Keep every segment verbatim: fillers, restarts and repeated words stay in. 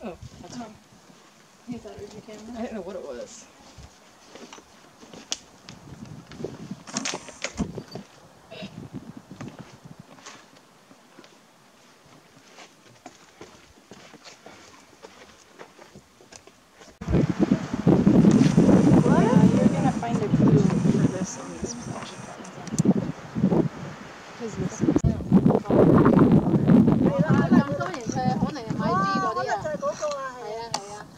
Oh, that's fine. You thought it was your camera? I didn't know what it was. What? Yeah, you're gonna find a clue for this on this page. Because this is. 係啦，咁多年佢可能係買 G 嗰啲啊。係啊係啊。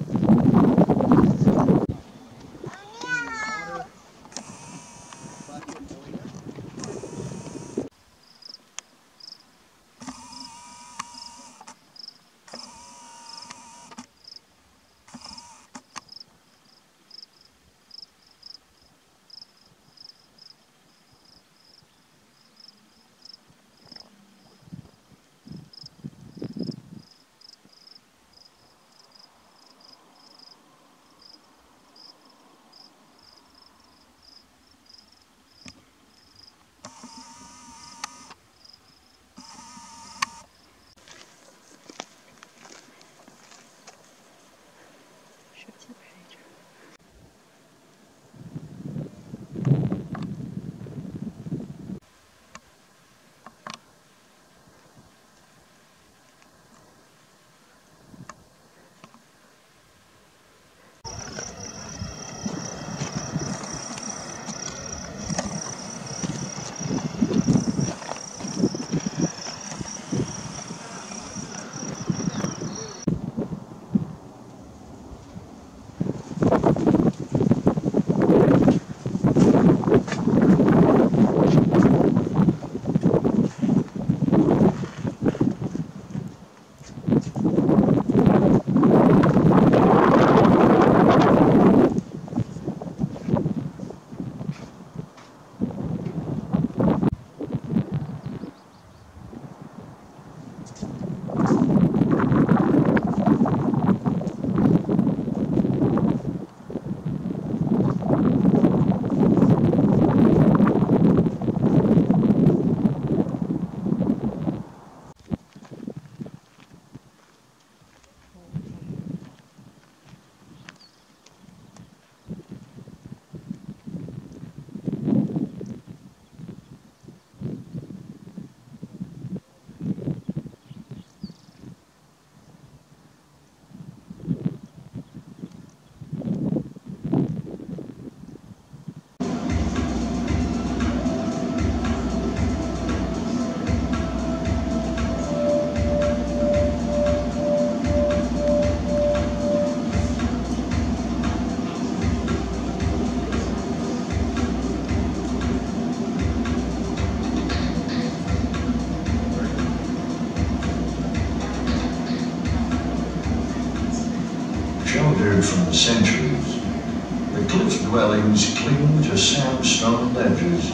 Sheltered from the centuries, the cliff dwellings cling to sandstone ledges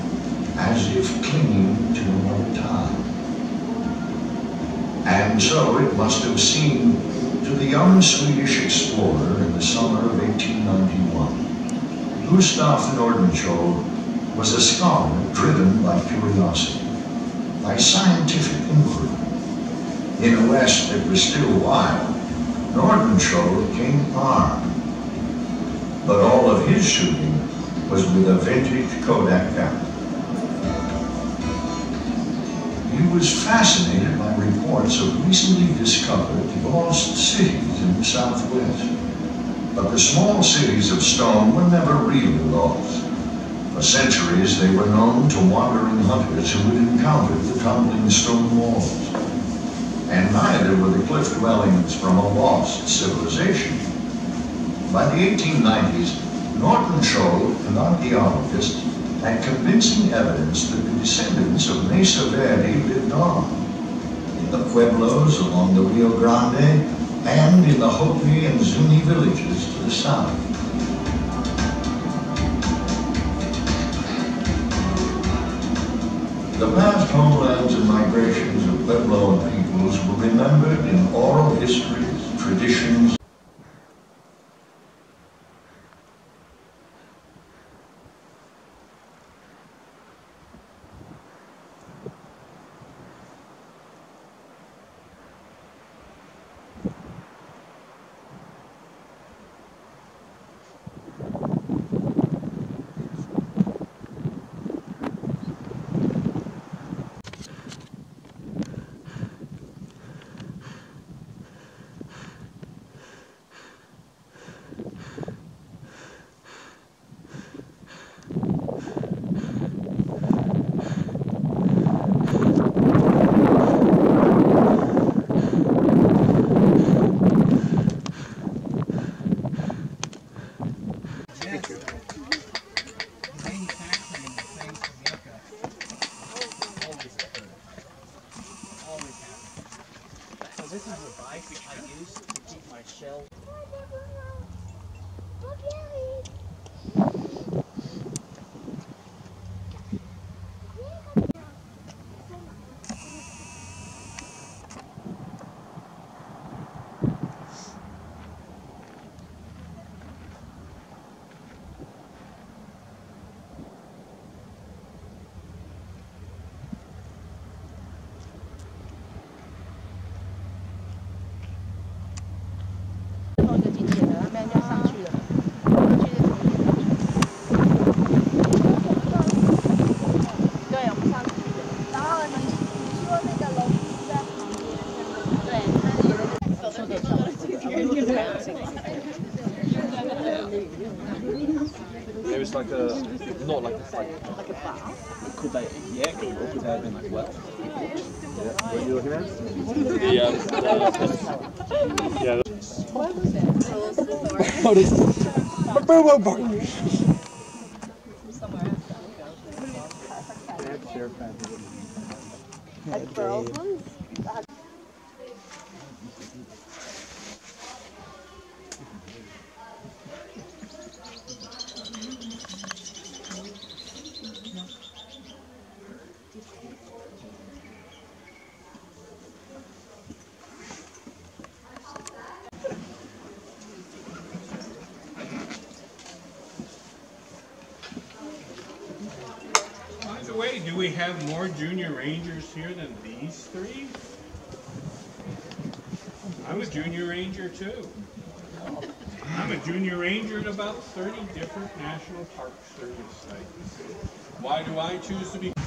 as if clinging to another time. And so it must have seemed to the young Swedish explorer in the summer of eighteen ninety-one. Gustaf Nordenskjöld was a scholar driven by curiosity, by scientific inquiry. In a West that was still wild, Nordenskjöld came armed, but all of his shooting was with a vintage Kodak camera. He was fascinated by reports of recently discovered lost cities in the Southwest. But the small cities of stone were never really lost. For centuries they were known to wandering hunters who had encountered the tumbling stone walls. And neither were the cliff dwellings from a lost civilization. By the eighteen nineties, Nordenskjöld and archaeologists had convincing evidence that the descendants of Mesa Verde lived on, in the pueblos along the Rio Grande and in the Hopi and Zuni villages to the south. The vast homelands and migrations of Puebloan peoples were remembered in oral histories, traditions, this is the bike I use to keep my shell. It was like a, not like a, like, like a bar. Could they, yeah, could, or could they have been like well? Yeah. What are you looking at? The, um, the, yeah. What was it? What is it? Somewhere else. Like girls ones? By the way, do we have more junior rangers here than these three? I'm a junior ranger too. I'm a junior ranger at about thirty different National Park Service sites. Why do I choose to be